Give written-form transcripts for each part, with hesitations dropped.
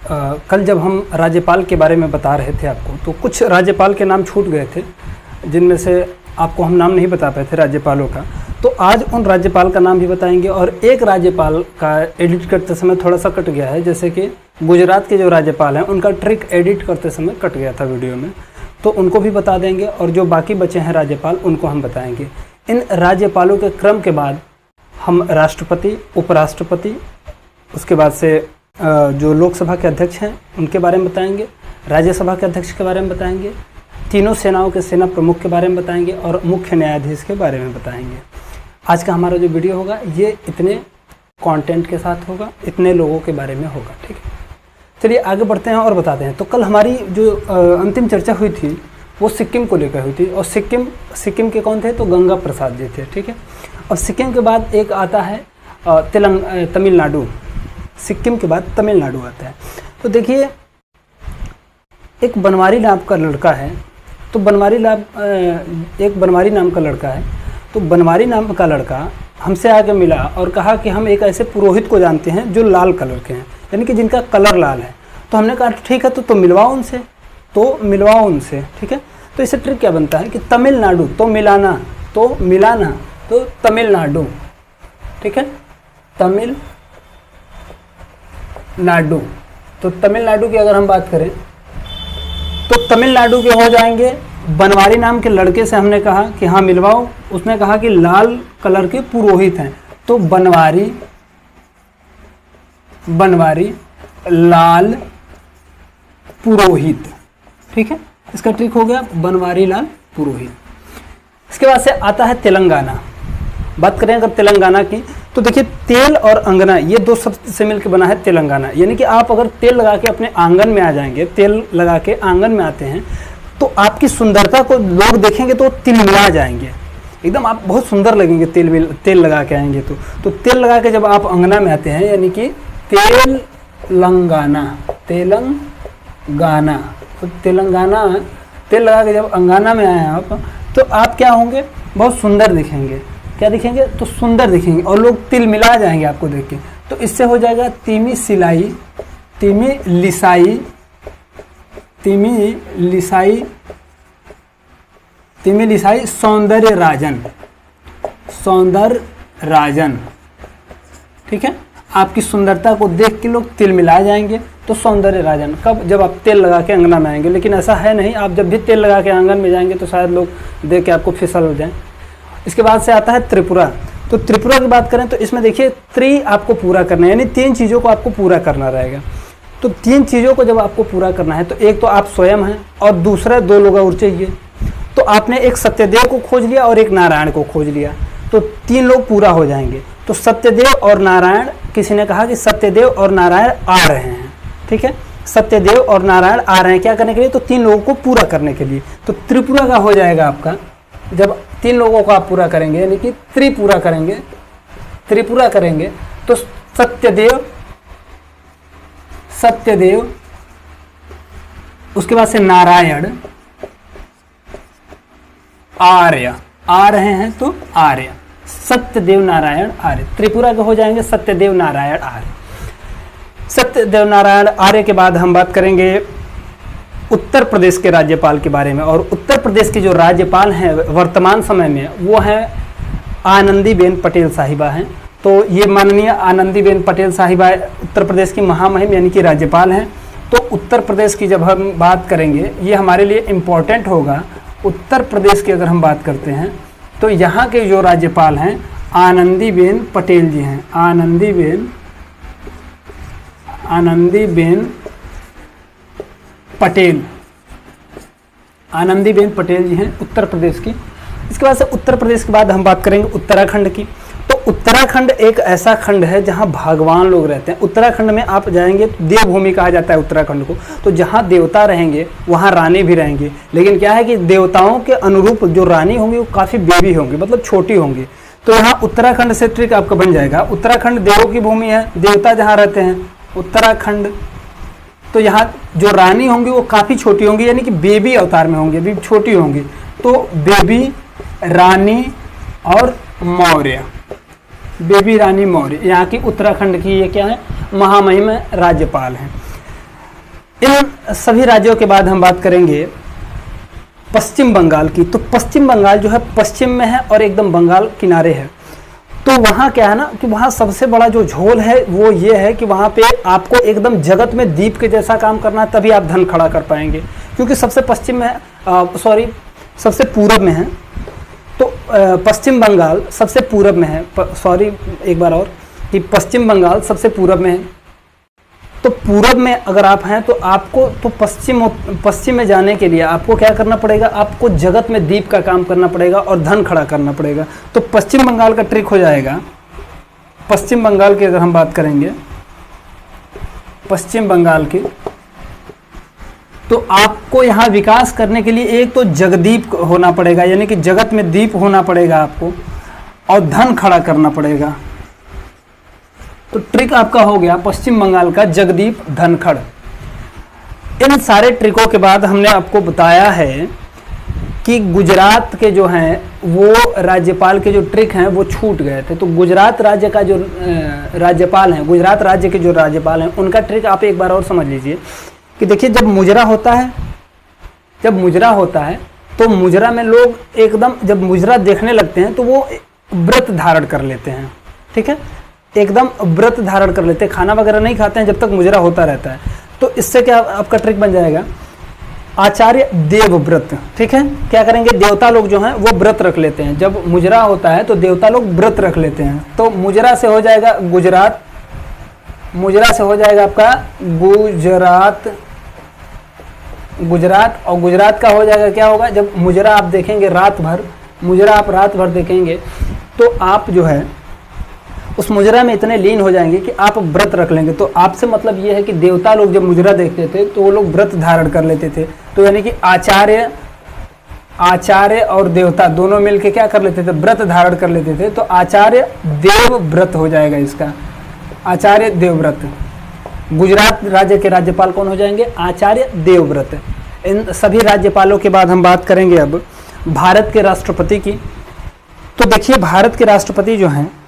कल जब हम राज्यपाल के बारे में बता रहे थे आपको, तो कुछ राज्यपाल के नाम छूट गए थे, जिनमें से आपको हम नाम नहीं बता पाए थे राज्यपालों का। तो आज उन राज्यपाल का नाम भी बताएंगे। और एक राज्यपाल का एडिट करते समय थोड़ा सा कट गया है, जैसे कि गुजरात के जो राज्यपाल हैं उनका ट्रिक एडिट करते समय कट गया था वीडियो में, तो उनको भी बता देंगे। और जो बाकी बचे हैं राज्यपाल उनको हम बताएंगे। इन राज्यपालों के क्रम के बाद हम राष्ट्रपति, उपराष्ट्रपति, उसके बाद से जो लोकसभा के अध्यक्ष हैं उनके बारे में बताएंगे, राज्यसभा के अध्यक्ष के बारे में बताएंगे, तीनों सेनाओं के सेना प्रमुख के बारे में बताएंगे और मुख्य न्यायाधीश के बारे में बताएंगे। आज का हमारा जो वीडियो होगा ये इतने कंटेंट के साथ होगा, इतने लोगों के बारे में होगा, ठीक है। चलिए आगे बढ़ते हैं और बताते हैं। तो कल हमारी जो अंतिम चर्चा हुई थी वो सिक्किम को लेकर हुई थी। और सिक्किम के कौन थे? तो गंगा प्रसाद जी थे, ठीक है। और सिक्किम के बाद एक आता है तमिलनाडु। सिक्किम के बाद तमिलनाडु आता है। तो देखिए, एक बनवारी नाम का लड़का है, तो एक बनवारी नाम का लड़का है। तो बनवारी नाम का लड़का हमसे आके मिला और कहा कि हम एक ऐसे पुरोहित को जानते हैं जो लाल कलर के हैं, यानी कि जिनका कलर लाल है। तो हमने कहा ठीक है, तो मिलवाओ उनसे, ठीक है। तो इससे ट्रिक क्या बनता है कि तमिलनाडु तो मिलाना, तो तमिलनाडु, ठीक है, तमिलनाडु। तो तमिलनाडु की अगर हम बात करें तो तमिलनाडु के हो जाएंगे। बनवारी नाम के लड़के से हमने कहा कि हाँ मिलवाओ, उसने कहा कि लाल कलर के पुरोहित हैं, तो बनवारी लाल पुरोहित, ठीक है। इसका ट्रिक हो गया बनवारी लाल पुरोहित। इसके बाद से आता है तेलंगाना। बात करें अगर तेलंगाना की, तो देखिए तेल और अंगना ये दो शब्द से मिलकर बना है तेलंगाना। यानी कि आप अगर तेल लगा के अपने आंगन में आ जाएंगे, तेल लगा के आंगन में आते हैं, तो आपकी सुंदरता को लोग देखेंगे तो तिलमिला जाएंगे, एकदम आप बहुत सुंदर लगेंगे तेल लगा के आएंगे। तो तेल लगा के जब आप अंगना में आते हैं, यानी कि तेलंगाना, तो तेलंगाना तेल लगा के जब अंगाना में आए आप, तो आप क्या होंगे? बहुत सुंदर दिखेंगे। क्या दिखेंगे? तो सुंदर दिखेंगे और लोग तिल मिला जाएंगे आपको देख के। तो इससे हो जाएगा तिमी लिसाई सौंदर्य राजन, ठीक है। आपकी सुंदरता को देख के लोग तिल मिला जाएंगे, तो सौंदर्य राजन। कब? जब आप तेल लगा के अंगना में आएंगे। लेकिन ऐसा है नहीं, आप जब भी तेल लगा के आंगन में जाएंगे तो शायद लोग देख के आपको फिसल हो जाएं। इसके बाद से आता है त्रिपुरा। तो त्रिपुरा की बात करें तो इसमें देखिए आपको पूरा करना है, यानी 3 चीज़ों को आपको पूरा करना रहेगा। तो 3 चीज़ों को जब आपको पूरा करना है, तो एक तो आप स्वयं हैं और दूसरा 2 लोग और चाहिए। तो आपने एक सत्यदेव को खोज लिया और एक नारायण को खोज लिया, तो 3 लोग पूरा हो जाएंगे। तो सत्यदेव और नारायण, किसी ने कहा कि सत्यदेव और नारायण आ रहे हैं, ठीक है। सत्यदेव और नारायण आ रहे हैं क्या करने के लिए? तो 3 लोगों को पूरा करने के लिए। तो त्रिपुरा का हो जाएगा आपका, जब 3 लोगों को आप पूरा करेंगे, यानी कि त्रिपुरा करेंगे, तो सत्यदेव, उसके बाद से नारायण, आर्य आ रहे हैं, तो आर्य, सत्यदेव नारायण आर्य। त्रिपुरा के हो जाएंगे सत्यदेव नारायण आर्य। सत्यदेव नारायण आर्य के बाद हम बात करेंगे उत्तर प्रदेश के राज्यपाल के बारे में। और उत्तर प्रदेश के जो राज्यपाल हैं वर्तमान समय में, वो हैं आनंदीबेन पटेल साहिबा हैं। तो ये माननीय आनंदीबेन पटेल साहिबा उत्तर प्रदेश की महामहिम यानी कि राज्यपाल हैं। तो उत्तर प्रदेश की जब हम बात करेंगे, ये हमारे लिए इम्पोर्टेंट होगा। उत्तर प्रदेश की अगर हम बात करते हैं, तो यहाँ के जो राज्यपाल हैं आनंदीबेन पटेल जी हैं। आनंदीबेन पटेल जी हैं उत्तर प्रदेश की। इसके बाद से उत्तर प्रदेश के बाद हम बात करेंगे उत्तराखंड की। तो उत्तराखंड एक ऐसा खंड है जहां भगवान लोग रहते हैं। उत्तराखंड में आप जाएंगे तो देवभूमि कहा जाता है उत्तराखंड को। तो जहां देवता रहेंगे वहां रानी भी रहेंगी। लेकिन क्या है कि देवताओं के अनुरूप जो रानी होंगी वो काफ़ी बेबी होंगी, मतलब छोटी होंगी। तो यहाँ उत्तराखंड से ट्रिक आपका बन जाएगा। उत्तराखंड देवों की भूमि है, देवता जहाँ रहते हैं उत्तराखंड। तो यहाँ जो रानी होंगी वो काफ़ी छोटी होंगी, यानी कि बेबी अवतार में होंगी, अभी छोटी होंगी। तो बेबी रानी और मौर्य, बेबी रानी मौर्य यहाँ की उत्तराखंड की ये क्या है? महामहिम राज्यपाल हैं। इन सभी राज्यों के बाद हम बात करेंगे पश्चिम बंगाल की। तो पश्चिम बंगाल जो है पश्चिम में है और एकदम बंगाल किनारे है। तो वहाँ क्या है ना कि वहाँ सबसे बड़ा जो झोल है वो ये है कि वहाँ पे आपको एकदम जगत में दीप के जैसा काम करना है, तभी आप धन खड़ा कर पाएंगे, क्योंकि सबसे पश्चिम में है, सबसे पूरब में है। तो पश्चिम बंगाल सबसे पूरब में है, एक बार और, कि पश्चिम बंगाल सबसे पूरब में है। तो पूरब में अगर आप हैं तो आपको तो पश्चिम में जाने के लिए आपको क्या करना पड़ेगा, आपको जगत में दीप का काम करना पड़ेगा और धन खड़ा करना पड़ेगा। तो पश्चिम बंगाल का ट्रिक हो जाएगा, पश्चिम बंगाल की अगर हम बात करेंगे पश्चिम बंगाल की, तो आपको यहाँ विकास करने के लिए एक तो जगदीप होना पड़ेगा, यानी कि जगत में दीप होना पड़ेगा आपको, और धन खड़ा करना पड़ेगा। तो ट्रिक आपका हो गया पश्चिम बंगाल का जगदीप धनखड़। इन सारे ट्रिकों के बाद हमने आपको बताया है कि गुजरात के जो हैं वो राज्यपाल के जो ट्रिक हैं वो छूट गए थे। तो गुजरात राज्य का जो राज्यपाल हैं, गुजरात राज्य के जो राज्यपाल हैं, उनका ट्रिक आप एक बार और समझ लीजिए कि देखिए जब मुजरा होता है तो मुजरा में लोग एकदम जब मुजरा देखने लगते हैं तो वो व्रत धारण कर लेते हैं, ठीक है, एकदम व्रत धारण कर लेते हैं, खाना वगैरह नहीं खाते हैं जब तक मुजरा होता रहता है। तो इससे क्या आपका ट्रिक बन जाएगा आचार्य देव व्रत, ठीक है। क्या करेंगे, देवता लोग जो हैं वो व्रत रख लेते हैं, जब मुजरा होता है तो देवता लोग व्रत रख लेते हैं। तो मुजरा से हो जाएगा गुजरात, मुजरा से हो जाएगा आपका गुजरात, और गुजरात का हो जाएगा क्या होगा, जब मुजरा आप देखेंगे रात भर, मुजरा आप रात भर देखेंगे तो आप जो है उस मुजरा में इतने लीन हो जाएंगे कि आप व्रत रख लेंगे। तो आपसे मतलब ये है कि देवता लोग जब मुजरा देखते थे तो वो लोग व्रत धारण कर लेते थे। तो यानी कि आचार्य और देवता दोनों मिलके क्या कर लेते थे, व्रत धारण कर लेते थे। तो आचार्य देव व्रत हो जाएगा इसका, आचार्य देव व्रत। गुजरात राज्य के राज्यपाल कौन हो जाएंगे, आचार्य देव व्रत। इन सभी राज्यपालों के बाद हम बात करेंगे अब भारत के राष्ट्रपति की। तो देखिए भारत के राष्ट्रपति जो हैं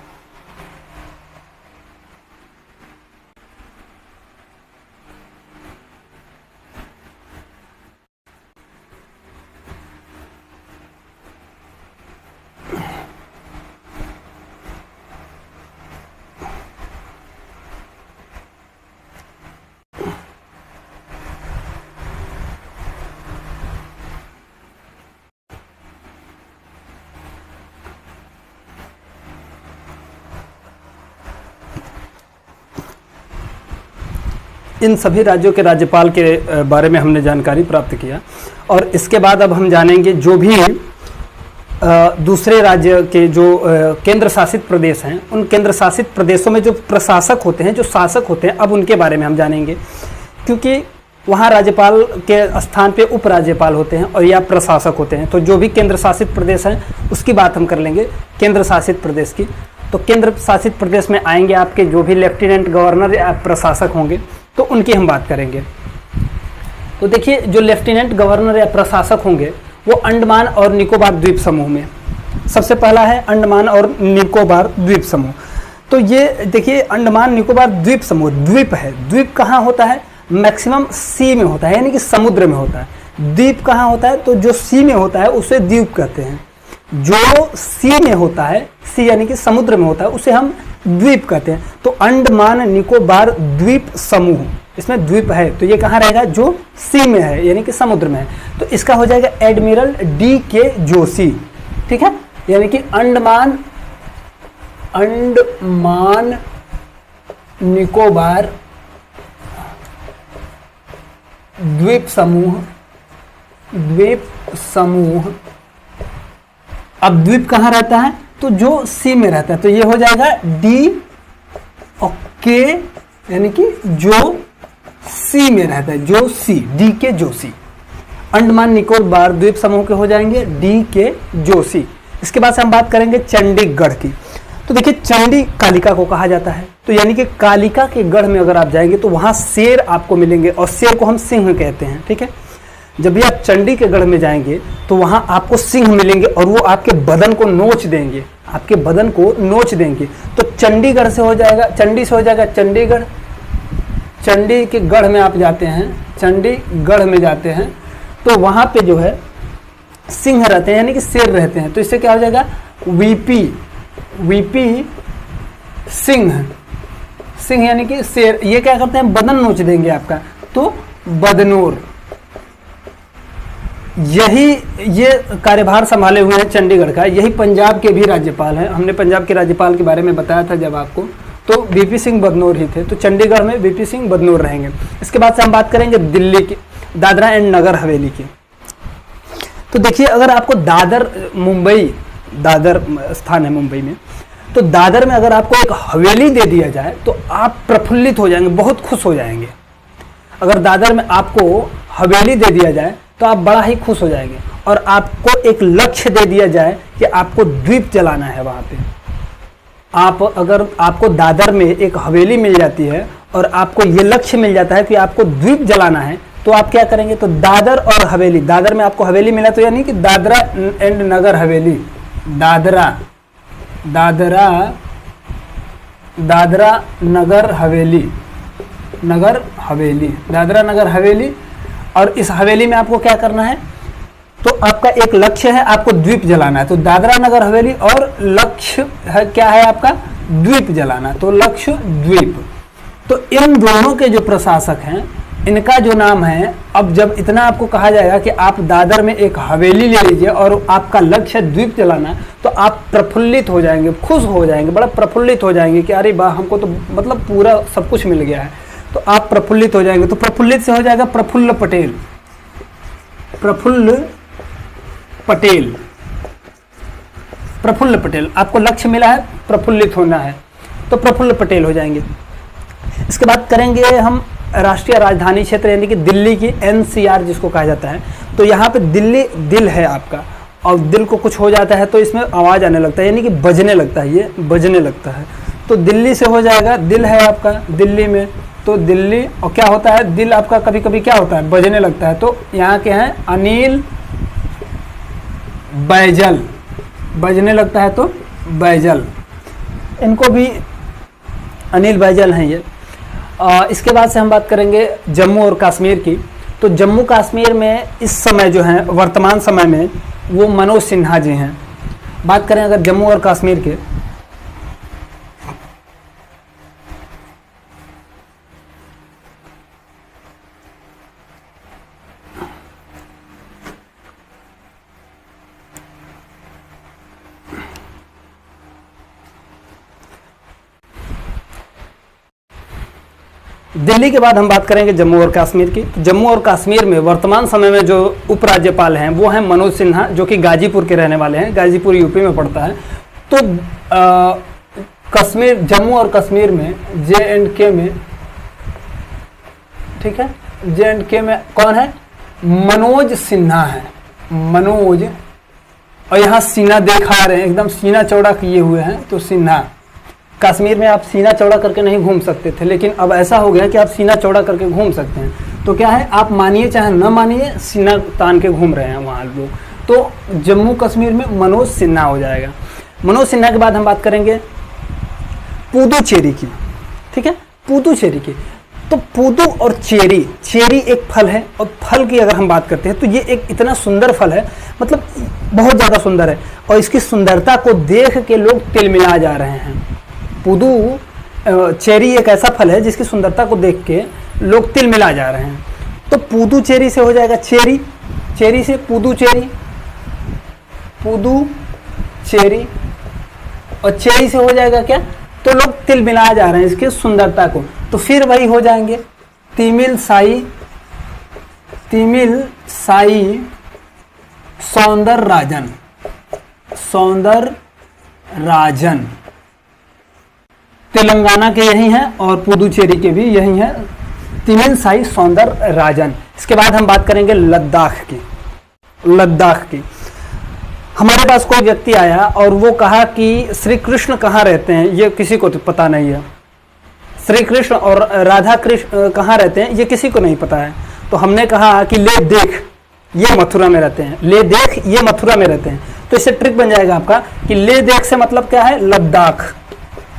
इन सभी राज्यों के राज्यपाल के बारे में हमने जानकारी प्राप्त किया। और इसके बाद अब हम जानेंगे जो भी दूसरे राज्य के जो केंद्र शासित प्रदेश हैं, उन केंद्र शासित प्रदेशों में जो प्रशासक होते हैं, जो शासक होते हैं, अब उनके बारे में हम जानेंगे। क्योंकि वहाँ राज्यपाल के स्थान पे उपराज्यपाल होते हैं और या प्रशासक होते हैं। तो जो भी केंद्र शासित प्रदेश हैं उसकी बात हम कर लेंगे, केंद्र शासित प्रदेश की। तो केंद्र शासित प्रदेश में आएंगे आपके जो भी लेफ्टिनेंट गवर्नर या प्रशासक होंगे, तो उनकी हम बात करेंगे। तो देखिए जो लेफ्टिनेंट गवर्नर या प्रशासक होंगे वो अंडमान और निकोबार द्वीप समूह में, सबसे पहला है अंडमान और निकोबार द्वीप समूह। तो ये देखिए अंडमान निकोबार द्वीप समूह द्वीप है। द्वीप कहाँ होता है, मैक्सिमम सी में होता है, यानी कि समुद्र में होता है। द्वीप कहाँ होता है, तो जो सी में होता है उसे द्वीप कहते हैं। जो सी में होता है, सी यानी कि समुद्र में होता है, उसे हम द्वीप कहते हैं। तो अंडमान निकोबार द्वीप समूह, इसमें द्वीप है तो ये कहाँ रहेगा, जो सी में है यानी कि समुद्र में है। तो इसका हो जाएगा एडमिरल D.K. जोशी, ठीक है। यानी कि अंडमान निकोबार द्वीप समूह। अब द्वीप कहाँ रहता है, तो जो सी में रहता है। तो ये हो जाएगा D.K. यानी कि जो सी में रहता है, जो सी, D.K. जोशी। अंडमान निकोबार द्वीप समूह के हो जाएंगे D.K. जोशी। इसके बाद से हम बात करेंगे चंडीगढ़ की। तो देखिए चंडी कालिका को कहा जाता है। तो यानी कि कालिका के गढ़ में अगर आप जाएंगे तो वहां शेर आपको मिलेंगे, और शेर को हम सिंह कहते हैं, ठीक है। जब भी आप चंडी के गढ़ में जाएंगे तो वहां आपको सिंह मिलेंगे और वो आपके बदन को नोच देंगे, आपके बदन को नोच देंगे। तो चंडीगढ़ से हो जाएगा, चंडी से हो जाएगा चंडीगढ़। चंडी के गढ़ में आप जाते हैं, चंडीगढ़ में जाते हैं तो वहाँ पे जो है सिंह रहते हैं, यानी कि शेर रहते हैं। तो इससे क्या हो जाएगा, वीपी सिंह, सिंह यानी कि शेर। ये क्या करते हैं, बदन नोच देंगे आपका, तो बदनोर। यही ये कार्यभार संभाले हुए हैं चंडीगढ़ का। यही पंजाब के भी राज्यपाल हैं। हमने पंजाब के राज्यपाल के बारे में बताया था जब आपको, तो वीपी सिंह बदनोर ही थे। तो चंडीगढ़ में वीपी सिंह बदनोर रहेंगे। इसके बाद से हम बात करेंगे दिल्ली की, दादरा एंड नगर हवेली की। तो देखिए, अगर आपको दादर, मुंबई दादर स्थान है मुंबई में, तो दादर में अगर आपको एक हवेली दे दिया जाए तो आप प्रफुल्लित हो जाएंगे, बहुत खुश हो जाएंगे। अगर दादर में आपको हवेली दे दिया जाए तो आप बड़ा ही खुश हो जाएंगे। और आपको एक लक्ष्य दे दिया जाए कि आपको द्वीप जलाना है वहाँ पे, अगर आपको दादर में एक हवेली मिल जाती है और आपको ये लक्ष्य मिल जाता है कि आपको द्वीप जलाना है, तो आप क्या करेंगे, तो दादर और हवेली, दादर में आपको हवेली मिला तो यानी कि दादरा एंड नगर हवेली, दादरा नगर हवेली, दादरा नगर हवेली। और इस हवेली में आपको क्या करना है, तो आपका एक लक्ष्य है, आपको द्वीप जलाना है। तो दादरा नगर हवेली और लक्ष्य है क्या है आपका, द्वीप जलाना। तो लक्ष्य द्वीप। तो इन दोनों के जो प्रशासक हैं, इनका जो नाम है, अब जब इतना आपको कहा जाएगा कि आप दादर में एक हवेली ले लीजिए और आपका लक्ष्य द्वीप जलाना, तो आप प्रफुल्लित हो जाएंगे, खुश हो जाएंगे, बड़ा प्रफुल्लित हो जाएंगे कि अरे वाह, हमको तो मतलब पूरा सब कुछ मिल गया है। तो आप प्रफुल्लित हो जाएंगे। तो प्रफुल्लित से हो जाएगा प्रफुल्ल पटेल, प्रफुल्ल पटेल। आपको लक्ष्य मिला है, प्रफुल्लित होना है, तो प्रफुल्ल पटेल हो जाएंगे। इसके बाद करेंगे हम राष्ट्रीय राजधानी क्षेत्र यानी कि दिल्ली की, NCR जिसको कहा जाता है। तो यहाँ पे दिल्ली दिल है आपका, और दिल को कुछ हो जाता है तो इसमें आवाज़ आने लगता है, यानी कि बजने लगता है, ये बजने लगता है। तो दिल्ली से हो जाएगा, दिल है आपका दिल्ली में, तो दिल्ली। और क्या होता है, दिल आपका कभी कभी क्या होता है, बजने लगता है। तो यहाँ के हैं अनिल बैजल, बजने लगता है तो बैजल, इनको भी अनिल बैजल हैं ये। इसके बाद से हम बात करेंगे जम्मू और कश्मीर की। तो जम्मू कश्मीर में इस समय जो है, वर्तमान समय में, वो मनोज सिन्हा जी हैं। बात करें अगर जम्मू और कश्मीर के, दिल्ली के बाद हम बात करेंगे जम्मू और कश्मीर की। तो जम्मू और कश्मीर में वर्तमान समय में जो उपराज्यपाल हैं वो हैं मनोज सिन्हा, जो कि गाजीपुर के रहने वाले हैं, गाजीपुर यूपी में पड़ता है। तो कश्मीर, जम्मू और कश्मीर में JNK में, ठीक है, JNK में कौन है, मनोज सिन्हा है, मनोज। और यहाँ सीना दिखा रहे हैं, एकदम सीना चौड़ा किए हुए हैं, तो सिन्हा। कश्मीर में आप सीना चौड़ा करके नहीं घूम सकते थे, लेकिन अब ऐसा हो गया कि आप सीना चौड़ा करके घूम सकते हैं। तो क्या है, आप मानिए चाहे न मानिए, सीना तान के घूम रहे हैं वहाँ लोग। तो जम्मू कश्मीर में मनोज सिन्हा हो जाएगा। मनोज सिन्हा के बाद हम बात करेंगे पुदुचेरी की, ठीक है, पुदुचेरी की। तो पुदु और चेरी, चेरी एक फल है, और फल की अगर हम बात करते हैं तो ये एक इतना सुंदर फल है, मतलब बहुत ज़्यादा सुंदर है, और इसकी सुंदरता को देख के लोग तिलमिला जा रहे हैं। चेरी एक ऐसा फल है जिसकी सुंदरता को देख के लोग तिलमिला जा रहे हैं। तो पुदुचेरी से हो जाएगा चेरी, चेरी से पुदुचेरी, पुदुचेरी, और चेरी से हो जाएगा क्या, तो लोग तिलमिला जा रहे हैं इसकी सुंदरता को। तो फिर वही हो जाएंगे तिमिलसाई, तिमिलसाई सौंदरराजन, सौंदरराजन। तेलंगाना के यही हैं और पुदुचेरी के भी यही हैं, तिमिलसाई सौंदरराजन। इसके बाद हम बात करेंगे लद्दाख की। लद्दाख की, हमारे पास कोई व्यक्ति आया और वो कहा कि श्री कृष्ण कहाँ रहते हैं, ये किसी को तो पता नहीं है। श्री कृष्ण और राधा कृष्ण कहाँ रहते हैं, ये किसी को नहीं पता है। तो हमने कहा कि ले देख, ये मथुरा में रहते हैं, ले देख, ये मथुरा में रहते हैं। तो इससे ट्रिक बन जाएगा आपका कि ले देख से मतलब क्या है, लद्दाख।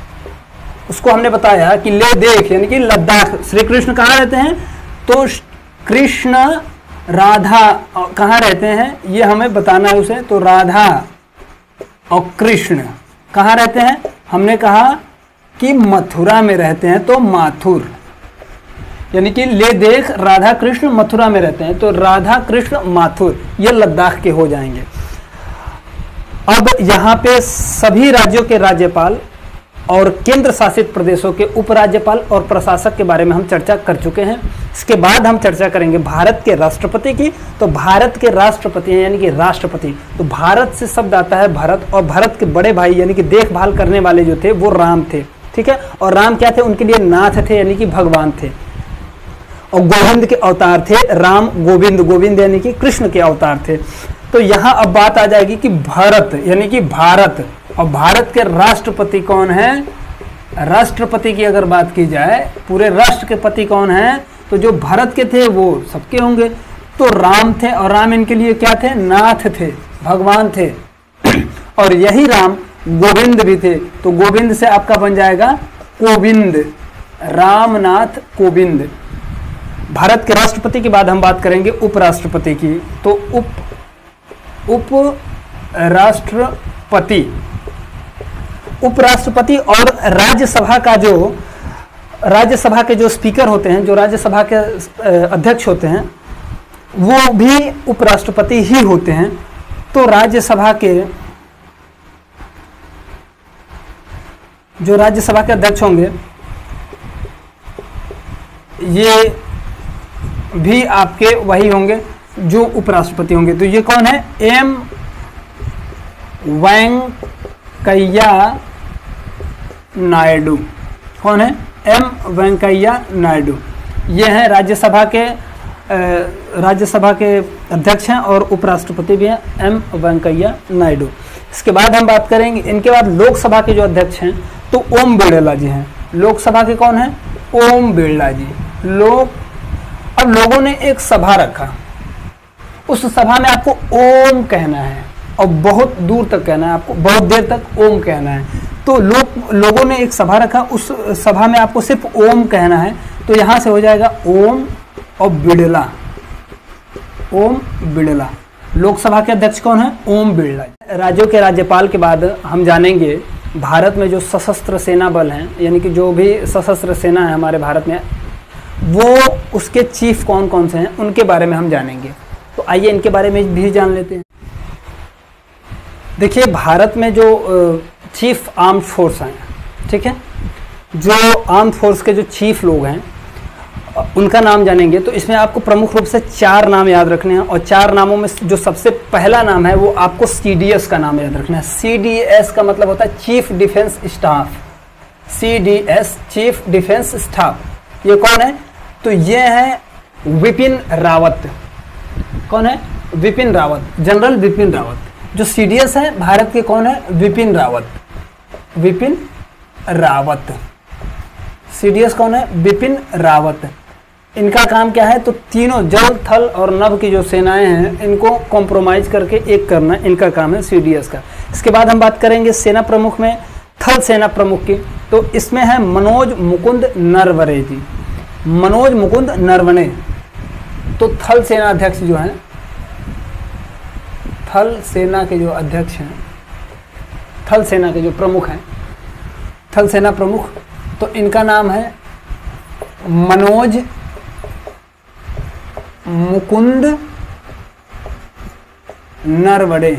उसको हमने बताया कि ले देख यानी कि लद्दाख। श्री कृष्ण कहाँ रहते हैं, तो कृष्ण राधा कहाँ रहते हैं ये हमें बताना है उसे। तो राधा और कृष्ण कहाँ रहते हैं? हमने कहा कि मथुरा में रहते हैं, तो माथुर, यानी कि ले देख राधा कृष्ण मथुरा में रहते हैं, तो राधा कृष्ण माथुर ये लद्दाख के हो जाएंगे। अब यहाँ पे सभी राज्यों के राज्यपाल और केंद्र शासित प्रदेशों के उपराज्यपाल और प्रशासक के बारे में हम चर्चा कर चुके हैं। इसके बाद हम चर्चा करेंगे भारत के राष्ट्रपति की। तो भारत के राष्ट्रपति हैं यानी कि राष्ट्रपति, तो भारत से शब्द आता है भरत, और भरत के बड़े भाई यानी कि देखभाल करने वाले जो थे वो राम थे, ठीक है। और राम क्या थे? उनके लिए नाथ थे यानी कि भगवान थे, और गोविंद के अवतार थे। राम गोविंद, गोविंद यानी कि कृष्ण के अवतार थे। तो यहाँ अब बात आ जाएगी कि भरत यानी कि भारत, और भारत के राष्ट्रपति कौन है? राष्ट्रपति की अगर बात की जाए, पूरे राष्ट्र के पति कौन है? तो जो भारत के थे वो सबके होंगे। तो राम थे, और राम इनके लिए क्या थे? नाथ थे, भगवान थे। और यही राम गोविंद भी थे, तो गोविंद से आपका बन जाएगा कोविंद, रामनाथ कोविंद। भारत के राष्ट्रपति के बाद हम बात करेंगे उपराष्ट्रपति की। तो उपराष्ट्रपति और राज्यसभा के जो स्पीकर होते हैं, जो राज्यसभा के अध्यक्ष होते हैं, वो भी उपराष्ट्रपति ही होते हैं। तो राज्यसभा के अध्यक्ष होंगे ये भी आपके वही होंगे जो उपराष्ट्रपति होंगे। तो ये कौन है? एम वेंकैया नायडू। कौन है? एम वेंकैया नायडू। ये हैं राज्यसभा के अध्यक्ष हैं और उपराष्ट्रपति भी हैं, एम वेंकैया नायडू। इसके बाद हम बात करेंगे, इनके बाद लोकसभा के जो अध्यक्ष हैं तो ओम बिड़ला जी हैं। लोकसभा के कौन है? ओम बिड़ला जी। अब लोगों ने एक सभा रखा, उस सभा में आपको ओम कहना है और बहुत दूर तक कहना है, आपको बहुत देर तक ओम कहना है। तो लोगों ने एक सभा रखा, उस सभा में आपको सिर्फ ओम कहना है। तो यहां से हो जाएगा ओम और बिड़ला, ओम बिड़ला। लोकसभा के अध्यक्ष कौन है? ओम बिड़ला। राज्यों के राज्यपाल के बाद हम जानेंगे भारत में जो सशस्त्र सेना बल हैं, यानी कि जो भी सशस्त्र सेना है हमारे भारत में, वो उसके चीफ कौन कौन से हैं उनके बारे में हम जानेंगे। तो आइए इनके बारे में भी जान लेते हैं। देखिए, भारत में जो चीफ आर्म्ड फोर्स हैं, ठीक है, जो आर्म्ड फोर्स के जो चीफ लोग हैं उनका नाम जानेंगे। तो इसमें आपको प्रमुख रूप से 4 नाम याद रखने हैं, और 4 नामों में जो सबसे पहला नाम है वो आपको CDS का नाम याद रखना है। CDS का मतलब होता है chief defence staff. CDS chief defence staff. ये कौन है? तो ये है विपिन रावत। कौन है? विपिन रावत, जनरल विपिन रावत। जो CDS है भारत के कौन है? विपिन रावत, विपिन रावत। CDS कौन है? विपिन रावत। इनका काम क्या है? तो तीनों जल, थल और नभ की जो सेनाएं हैं इनको कॉम्प्रोमाइज करके एक करना, इनका काम है CDS का। इसके बाद हम बात करेंगे सेना प्रमुख में थल सेना प्रमुख की। तो इसमें है मनोज मुकुंद नरवणे जी, मनोज मुकुंद नरवणे। तो थल सेना अध्यक्ष जो हैं, थल सेना के जो अध्यक्ष हैं, थल सेना के जो प्रमुख हैं, थल सेना प्रमुख, तो इनका नाम है मनोज मुकुंद नरवणे,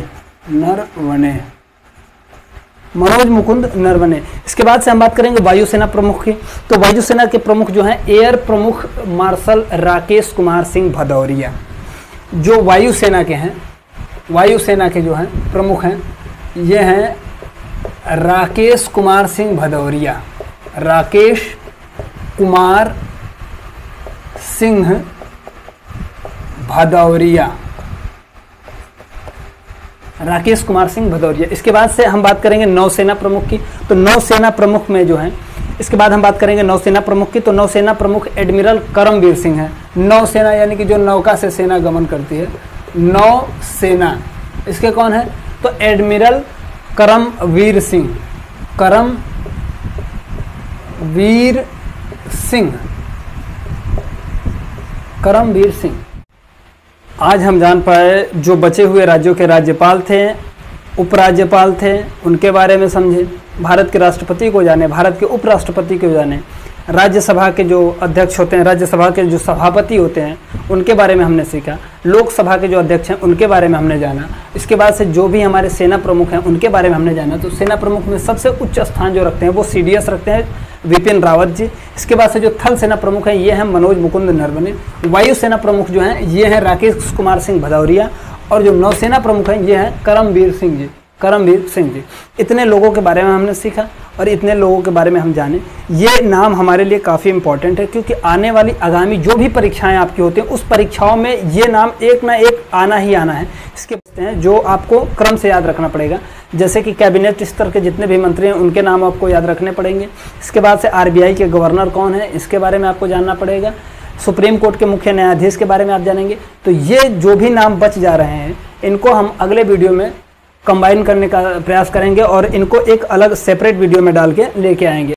मनोज मुकुंद नरवणे। इसके बाद से हम बात करेंगे वायुसेना प्रमुख की। तो वायुसेना के प्रमुख जो हैं एयर प्रमुख मार्शल राकेश कुमार सिंह भदौरिया। जो वायुसेना के हैं, वायुसेना के जो हैं प्रमुख हैं ये हैं राकेश कुमार सिंह भदौरिया, राकेश कुमार सिंह भदौरिया, राकेश कुमार सिंह भदौरिया। इसके बाद से हम बात करेंगे नौसेना प्रमुख की। तो नौसेना प्रमुख में जो है, इसके बाद हम बात करेंगे नौसेना प्रमुख की। तो नौसेना प्रमुख एडमिरल करमवीर सिंह है। नौसेना यानी कि जो नौका से सेना गमन करती है, नौसेना। इसके कौन है? तो एडमिरल करमवीर सिंह, करमवीर सिंह, करमवीर सिंह। आज हम जान पाए जो बचे हुए राज्यों के राज्यपाल थे, उपराज्यपाल थे, उनके बारे में समझे, भारत के राष्ट्रपति को जाने, भारत के उपराष्ट्रपति को जाने, राज्यसभा के जो अध्यक्ष होते हैं, राज्यसभा के जो सभापति होते हैं, उनके बारे में हमने सीखा, लोकसभा के जो अध्यक्ष हैं उनके बारे में हमने जाना। इसके बाद से जो भी हमारे सेना प्रमुख हैं उनके बारे में हमने जाना। तो सेना प्रमुख में सबसे उच्च स्थान जो रखते हैं वो CDS रखते हैं, विपिन रावत जी। इसके बाद से जो थल सेना प्रमुख हैं ये हैं मनोज मुकुंद नरवणे। वायुसेना प्रमुख जो हैं ये हैं राकेश कुमार सिंह भदौरिया। और जो नौसेना प्रमुख हैं ये हैं करमवीर सिंह जी, करमवीर सिंह जी। इतने लोगों के बारे में हमने सीखा और इतने लोगों के बारे में हम जाने। ये नाम हमारे लिए काफ़ी इंपॉर्टेंट है, क्योंकि आने वाली आगामी जो भी परीक्षाएं आपकी होती हैं उस परीक्षाओं में ये नाम एक ना एक आना ही आना है। इसके हैं जो आपको क्रम से याद रखना पड़ेगा, जैसे कि कैबिनेट स्तर के जितने भी मंत्री हैं उनके नाम आपको याद रखने पड़ेंगे। इसके बाद से RBI के गवर्नर कौन है इसके बारे में आपको जानना पड़ेगा। सुप्रीम कोर्ट के मुख्य न्यायाधीश के बारे में आप जानेंगे। तो ये जो भी नाम बच जा रहे हैं इनको हम अगले वीडियो में कंबाइन करने का प्रयास करेंगे और इनको एक अलग सेपरेट वीडियो में डाल के लेके आएंगे।